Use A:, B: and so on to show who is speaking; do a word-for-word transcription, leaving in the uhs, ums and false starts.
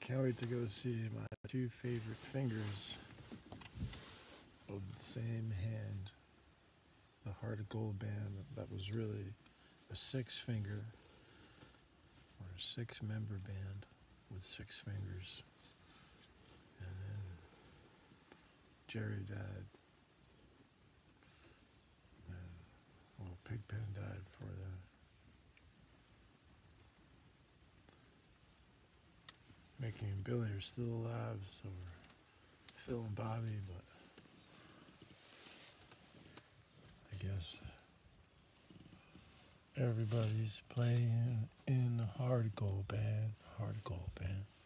A: Can't wait to go see my two favorite fingers of the same hand. The Heart of Gold band that was really a six finger or a six member band with six fingers. And then Jerry died. And, well, Pigpen died before that. Mickey and Billy are still alive, so we're Phil and Bobby, but I guess everybody's playing in the Heart of Gold band, Heart of Gold band.